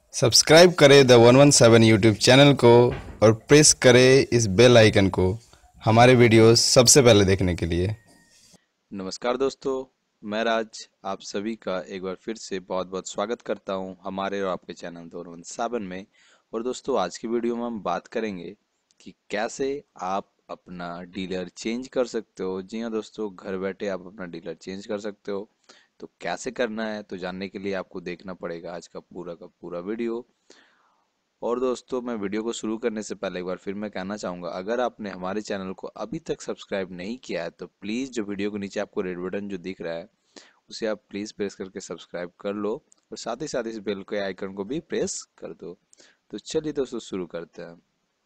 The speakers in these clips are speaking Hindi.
सब्सक्राइब करें द 117 यूट्यूब चैनल को और प्रेस करें इस बेल आइकन को हमारे वीडियोस सबसे पहले देखने के लिए। नमस्कार दोस्तों, मैं राज आप सभी का एक बार फिर से बहुत बहुत स्वागत करता हूं हमारे और आपके चैनल 217 में। और दोस्तों, आज की वीडियो में हम बात करेंगे कि कैसे आप अपना डीलर चेंज कर सकते हो। जी हाँ दोस्तों, घर बैठे आप अपना डीलर चेंज कर सकते हो। तो कैसे करना है तो जानने के लिए आपको देखना पड़ेगा आज का पूरा वीडियो। और दोस्तों, मैं वीडियो को शुरू करने से पहले एक बार फिर मैं कहना चाहूँगा, अगर आपने हमारे चैनल को अभी तक सब्सक्राइब नहीं किया है तो प्लीज़ जो वीडियो के नीचे आपको रेड बटन जो दिख रहा है उसे आप प्लीज़ प्रेस करके सब्सक्राइब कर लो और साथ ही साथ इस बेल के आइकन को भी प्रेस कर दो। तो चलिए दोस्तों, शुरू करते हैं।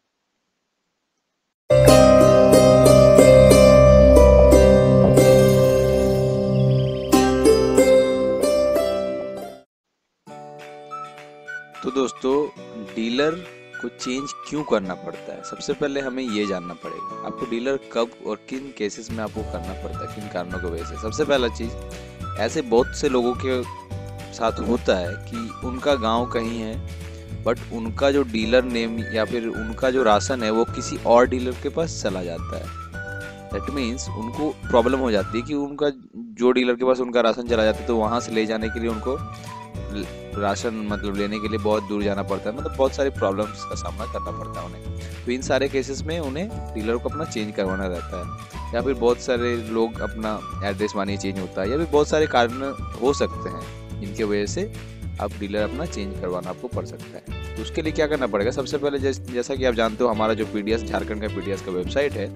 तो दोस्तों, डीलर को चेंज क्यों करना पड़ता है, सबसे पहले हमें ये जानना पड़ेगा आपको डीलर कब और किन केसेस में आपको करना पड़ता है, किन कारणों की वजह से। सबसे पहला चीज, ऐसे बहुत से लोगों के साथ होता है कि उनका गांव कहीं है बट उनका जो डीलर नेम या फिर उनका जो राशन है वो किसी और डीलर के पास चला जाता है। दैट मीन्स उनको प्रॉब्लम हो जाती है कि उनका जो डीलर के पास उनका राशन चला जाता है तो वहां से ले जाने के लिए उनको राशन मतलब लेने के लिए बहुत दूर जाना पड़ता है, मतलब बहुत सारी प्रॉब्लम्स का सामना करना पड़ता है उन्हें। तो इन सारे केसेस में उन्हें डीलर को अपना चेंज करवाना रहता है, या फिर बहुत सारे लोग अपना एड्रेस मानिए चेंज होता है, या फिर बहुत सारे कारण हो सकते हैं जिनकी वजह से आप डीलर अपना चेंज करवाना आपको पड़ सकता है। तो उसके लिए क्या करना पड़ेगा, सबसे पहले जैसा कि आप जानते हो, हमारा जो पीडीएस झारखंड का पीडीएस का वेबसाइट है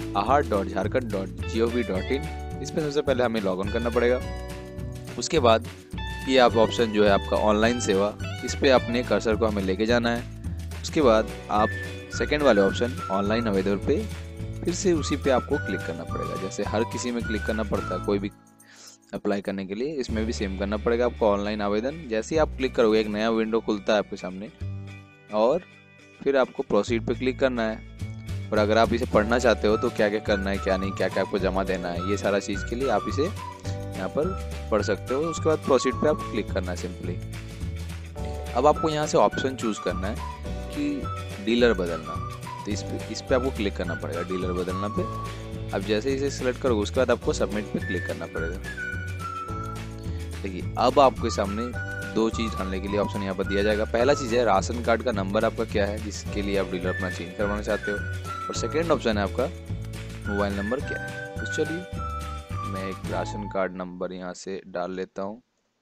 ahar.jharkhand.gov.in, इस पर सबसे पहले हमें लॉग इन करना पड़ेगा। उसके बाद ये आप ऑप्शन जो है आपका ऑनलाइन सेवा, इस पे अपने कर्सर को हमें लेके जाना है। उसके बाद आप सेकंड वाले ऑप्शन ऑनलाइन आवेदन पे फिर से उसी पे आपको क्लिक करना पड़ेगा। जैसे हर किसी में क्लिक करना पड़ता है कोई भी अप्लाई करने के लिए, इसमें भी सेम करना पड़ेगा आपको ऑनलाइन आवेदन। जैसे ही आप क्लिक करोगे एक नया विंडो खुलता है आपके सामने और फिर आपको प्रोसीड पे क्लिक करना है। और अगर आप इसे पढ़ना चाहते हो तो क्या क्या करना है, क्या नहीं, क्या क्या आपको जमा देना है, ये सारा चीज़ के लिए आप इसे यहाँ पर पढ़ सकते हो। उसके बाद प्रोसीड पे आप क्लिक करना है सिंपली। अब आपको यहाँ से ऑप्शन चूज करना है कि डीलर बदलना, तो इस पे आपको क्लिक करना पड़ेगा डीलर बदलना पे। अब जैसे इसे सिलेक्ट करोगे उसके बाद आपको सबमिट पे क्लिक करना पड़ेगा। देखिए, अब आपके सामने दो चीज डालने के लिए ऑप्शन यहाँ पर दिया जाएगा। पहला चीज है राशन कार्ड का नंबर आपका क्या है जिसके लिए आप डीलर अपना चेंज करवाना चाहते हो, और सेकेंड ऑप्शन है आपका मोबाइल नंबर क्या है। तो चलिए मैं एक राशन कार्ड नंबर यहाँ से डाल लेता हूँ।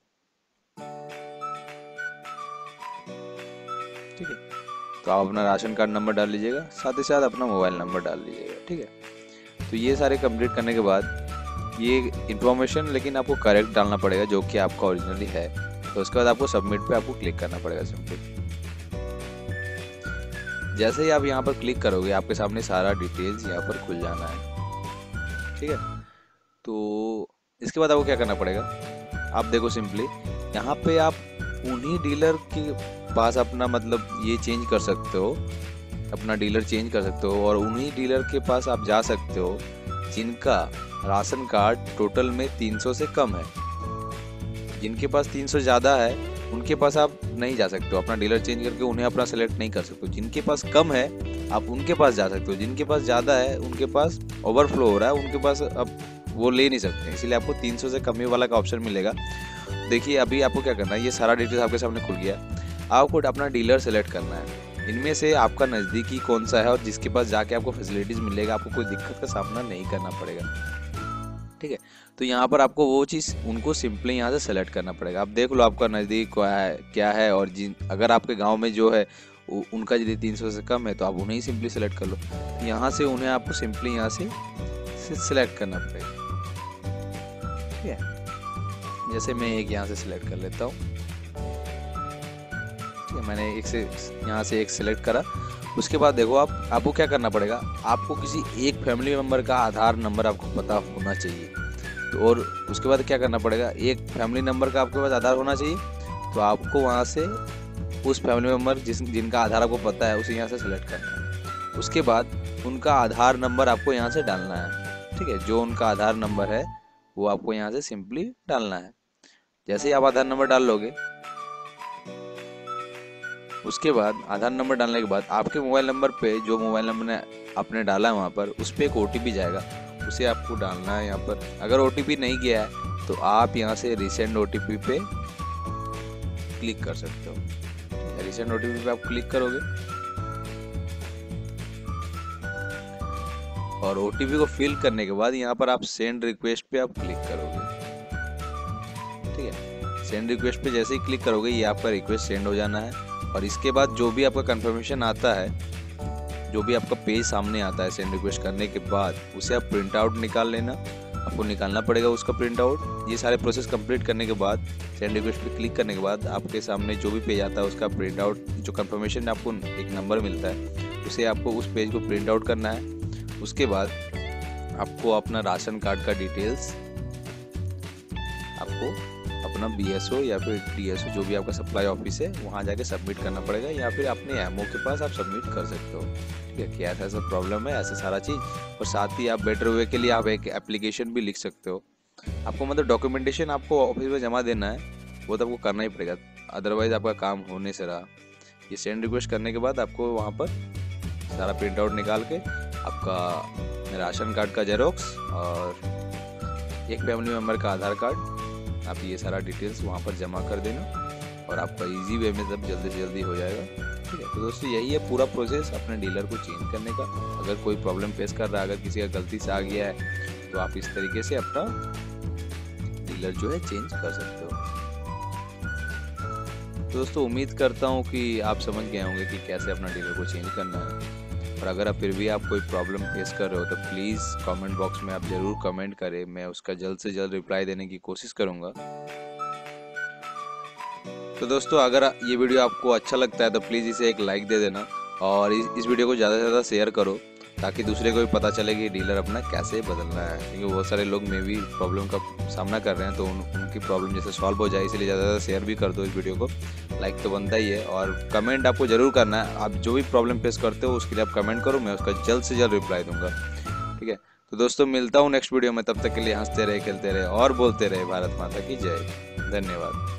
ठीक है, तो आप अपना राशन कार्ड नंबर डाल लीजिएगा, साथ ही साथ अपना मोबाइल नंबर डाल लीजिएगा। ठीक है, तो ये सारे कंप्लीट करने के बाद ये इन्फॉर्मेशन लेकिन आपको करेक्ट डालना पड़ेगा जो कि आपका ओरिजिनली है। तो उसके बाद आपको सबमिट पे आपको क्लिक करना पड़ेगा सिंपली। जैसे ही आप यहाँ पर क्लिक करोगे आपके सामने सारा डिटेल्स यहाँ पर खुल जाना है। ठीक है, तो इसके बाद आपको क्या करना पड़ेगा, आप देखो सिंपली यहाँ पे आप उन्हीं डीलर के पास अपना मतलब ये चेंज कर सकते हो, अपना डीलर चेंज कर सकते हो, और उन्हीं डीलर के पास आप जा सकते हो जिनका राशन कार्ड टोटल में 300 से कम है। जिनके पास 300 ज़्यादा है उनके पास आप नहीं जा सकते हो, अपना डीलर चेंज करके उन्हें अपना सेलेक्ट नहीं कर सकते हो। जिनके पास कम है आप उनके पास जा सकते हो, जिनके पास ज़्यादा है उनके पास ओवरफ्लो हो रहा है, उनके पास अब वो ले नहीं सकते, इसीलिए आपको 300 से कम वाला का ऑप्शन मिलेगा। देखिए, अभी आपको क्या करना है, ये सारा डिटेल्स आपके सामने खुल गया। आपको अपना डीलर सेलेक्ट करना है, इनमें से आपका नज़दीकी कौन सा है और जिसके पास जाके आपको फैसिलिटीज़ मिलेगा, आपको कोई दिक्कत का सामना नहीं करना पड़ेगा। ठीक है, तो यहाँ पर आपको वो चीज़ उनको सिंपली यहाँ से सेलेक्ट करना पड़ेगा। आप देख लो आपका नज़दीक क्या है और जिन अगर आपके गांव में जो है उनका यदि 300 से कम है तो आप उन्हें ही सिंपली सेलेक्ट कर लो। तो यहाँ से उन्हें आपको सिंपली यहाँ से सिलेक्ट करना पड़ेगा। ठीक है, जैसे मैं एक यहाँ से सिलेक्ट कर लेता हूँ। ठीक है, मैंने एक से यहाँ से एक सिलेक्ट करा। उसके बाद देखो आपको क्या करना पड़ेगा, आपको किसी एक फैमिली मेम्बर का आधार नंबर आपको पता होना चाहिए। तो और उसके बाद क्या करना पड़ेगा, एक फैमिली नंबर का आपके पास आधार होना चाहिए, तो आपको वहाँ से उस फैमिली मेम्बर जिनका आधार आपको पता है उसे यहाँ से सिलेक्ट करना है। उसके बाद उनका आधार नंबर आपको यहाँ से डालना है। ठीक है, जो उनका आधार नंबर है वो आपको यहाँ से सिंपली डालना है। जैसे ही आप आधार नंबर डाल लोगे उसके बाद आधार नंबर डालने के बाद आपके मोबाइल नंबर पे जो मोबाइल नंबर ने आपने डाला है वहाँ पर उस पर एक OTP जाएगा, उसे आपको डालना है यहाँ पर। अगर OTP नहीं गया है तो आप यहाँ से रिसेंड OTP पे क्लिक कर सकते हो। रिसेंड OTP पे आप क्लिक करोगे और OTP को फिल करने के बाद यहाँ पर आप सेंड रिक्वेस्ट पे आप क्लिक करोगे। ठीक है, सेंड रिक्वेस्ट पे जैसे ही क्लिक करोगे ये आपका रिक्वेस्ट सेंड हो जाना है। और इसके बाद जो भी आपका कंफर्मेशन आता है, जो भी आपका पेज सामने आता है सेंड रिक्वेस्ट करने के बाद, उसे आप प्रिंट आउट निकाल लेना। आपको निकालना पड़ेगा उसका प्रिंट आउट। ये सारे प्रोसेस कंप्लीट करने के बाद सेंड रिक्वेस्ट पे क्लिक करने के बाद आपके सामने जो भी पेज आता है उसका प्रिंट आउट, जो कंफर्मेशन आपको एक नंबर मिलता है उसे आपको उस पेज को प्रिंट आउट करना है। उसके बाद आपको अपना राशन कार्ड का डिटेल्स, आपको अपना BSO या फिर DSO जो भी आपका सप्लाई ऑफिस है वहाँ जाके सबमिट करना पड़ेगा, या फिर अपने MO के पास आप सबमिट कर सकते हो। ठीक है, कि ऐसा प्रॉब्लम है, ऐसा सारा चीज़। और साथ ही आप बेटर वे के लिए आप एक एप्लीकेशन भी लिख सकते हो। आपको मतलब डॉक्यूमेंटेशन आपको ऑफिस में जमा देना है, वो तो आपको करना ही पड़ेगा, अदरवाइज आपका काम होने से रहा। ये सेंड रिक्वेस्ट करने के बाद आपको वहाँ पर सारा प्रिंट आउट निकाल के आपका राशन कार्ड का जेरोक्स और एक फैमिली मेम्बर का आधार कार्ड, आप ये सारा डिटेल्स वहाँ पर जमा कर देना और आपका इजी वे में सब जल्दी से जल्दी हो जाएगा। ठीक है, तो दोस्तों यही है पूरा प्रोसेस अपने डीलर को चेंज करने का। अगर कोई प्रॉब्लम फेस कर रहा है, अगर किसी का गलती से आ गया है तो आप इस तरीके से अपना डीलर जो है चेंज कर सकते हो। तो दोस्तों उम्मीद करता हूँ कि आप समझ गए होंगे कि कैसे अपना डीलर को चेंज करना है। और अगर आप फिर भी आप कोई प्रॉब्लम फेस कर रहे हो तो प्लीज़ कमेंट बॉक्स में आप ज़रूर कमेंट करें, मैं उसका जल्द से जल्द रिप्लाई देने की कोशिश करूँगा। तो दोस्तों अगर ये वीडियो आपको अच्छा लगता है तो प्लीज़ इसे एक लाइक दे देना और इस वीडियो को ज़्यादा से ज़्यादा शेयर करो, ताकि दूसरे को भी पता चले कि डीलर अपना कैसे बदलना है। क्योंकि बहुत सारे लोग में भी प्रॉब्लम का सामना कर रहे हैं, तो उनकी प्रॉब्लम जैसे सॉल्व हो जाए, इसलिए ज़्यादा से ज़्यादा शेयर भी कर दो इस वीडियो को। लाइक तो बनता ही है और कमेंट आपको ज़रूर करना है। आप जो भी प्रॉब्लम फेस करते हो उसके लिए आप कमेंट करो, मैं उसका जल्द से जल्द रिप्लाई दूंगा। ठीक है, तो दोस्तों मिलता हूँ नेक्स्ट वीडियो में, तब तक के लिए हंसते रहे, खेलते रहे और बोलते रहे भारत माता की जय। धन्यवाद।